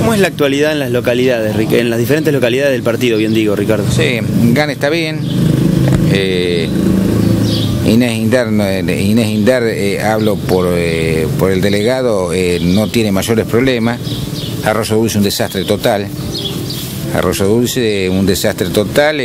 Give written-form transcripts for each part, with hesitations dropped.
¿Cómo es la actualidad en las localidades, en las diferentes localidades del partido, bien digo, Ricardo? Sí, GAN está bien. Inés Indar, hablo por el delegado, no tiene mayores problemas. Arroyo Dulce un desastre total. Arroyo Dulce un desastre total.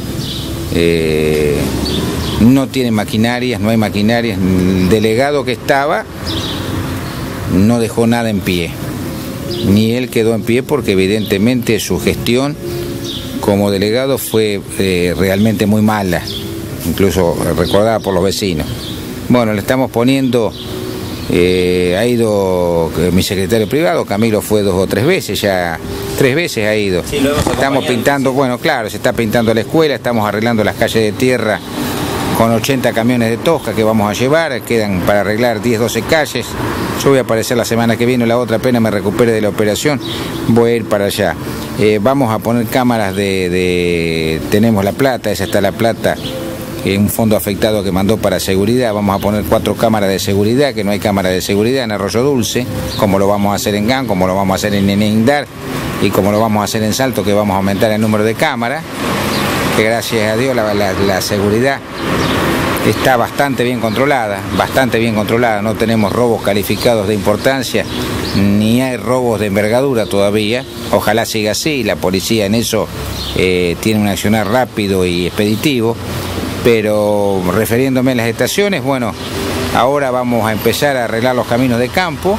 No tiene maquinarias, no hay maquinarias. El delegado que estaba no dejó nada en pie. Ni él quedó en pie porque evidentemente su gestión como delegado fue realmente muy mala, incluso recordada por los vecinos. Bueno, le estamos poniendo, ha ido mi secretario privado, Camilo fue 2 o 3 veces, ya 3 veces ha ido. Sí, estamos pintando, bueno, claro, se está pintando la escuela, estamos arreglando las calles de tierra con 80 camiones de tosca que vamos a llevar, quedan para arreglar 10, 12 calles. Yo voy a aparecer la semana que viene, la otra apenas me recupere de la operación, voy a ir para allá. Vamos a poner cámaras tenemos La Plata, esa está La Plata, un fondo afectado que mandó para seguridad. Vamos a poner 4 cámaras de seguridad, que no hay cámaras de seguridad en Arroyo Dulce, como lo vamos a hacer en GAN, como lo vamos a hacer en Inés Indar y como lo vamos a hacer en Salto, que vamos a aumentar el número de cámaras, que gracias a Dios la seguridad está bastante bien controlada, no tenemos robos calificados de importancia, ni hay robos de envergadura todavía, ojalá siga así, la policía en eso tiene un accionar rápido y expeditivo, pero refiriéndome a las estaciones, bueno, ahora vamos a empezar a arreglar los caminos de campo,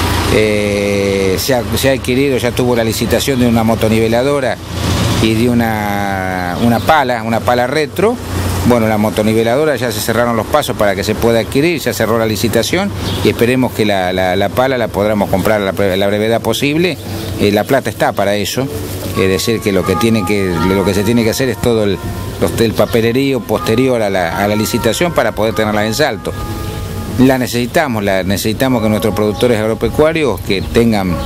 se ha adquirido, ya tuvo la licitación de una motoniveladora y de una pala retro. Bueno, la motoniveladora ya se cerraron los pasos para que se pueda adquirir, ya cerró la licitación y esperemos que la pala la podamos comprar a la brevedad posible. La plata está para eso, es decir, que lo que se tiene que hacer es todo el papelerío posterior a la licitación para poder tenerla en Salto. La necesitamos que nuestros productores agropecuarios que tengan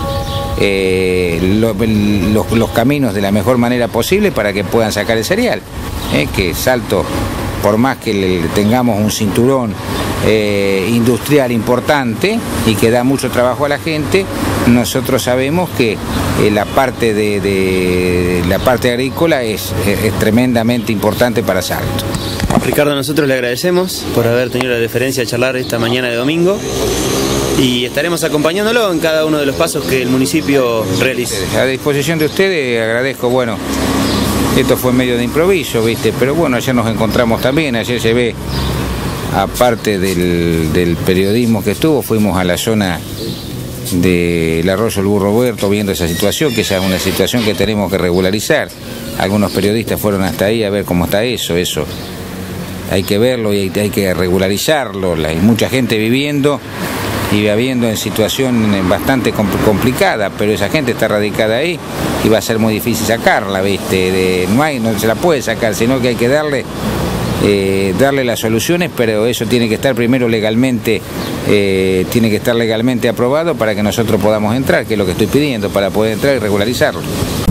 los caminos de la mejor manera posible para que puedan sacar el cereal. Que Salto, por más que tengamos un cinturón industrial importante y que da mucho trabajo a la gente, nosotros sabemos que la parte agrícola es tremendamente importante para Salto. Ricardo, nosotros le agradecemos por haber tenido la deferencia de charlar esta mañana de domingo y estaremos acompañándolo en cada uno de los pasos que el municipio realice. A disposición de ustedes, agradezco, bueno, esto fue medio de improviso, ¿viste? Pero bueno, ayer nos encontramos también, ayer se ve, aparte del periodismo que estuvo, fuimos a la zona del arroyo El Burro Huerto viendo esa situación, que esa es una situación que tenemos que regularizar. Algunos periodistas fueron hasta ahí a ver cómo está eso hay que verlo y hay que regularizarlo. Hay mucha gente viviendo en situación bastante complicada, pero esa gente está radicada ahí y va a ser muy difícil sacarla, ¿viste? No se la puede sacar, sino que hay que darle las soluciones, pero eso tiene que estar primero legalmente, aprobado para que nosotros podamos entrar, que es lo que estoy pidiendo, para poder entrar y regularizarlo.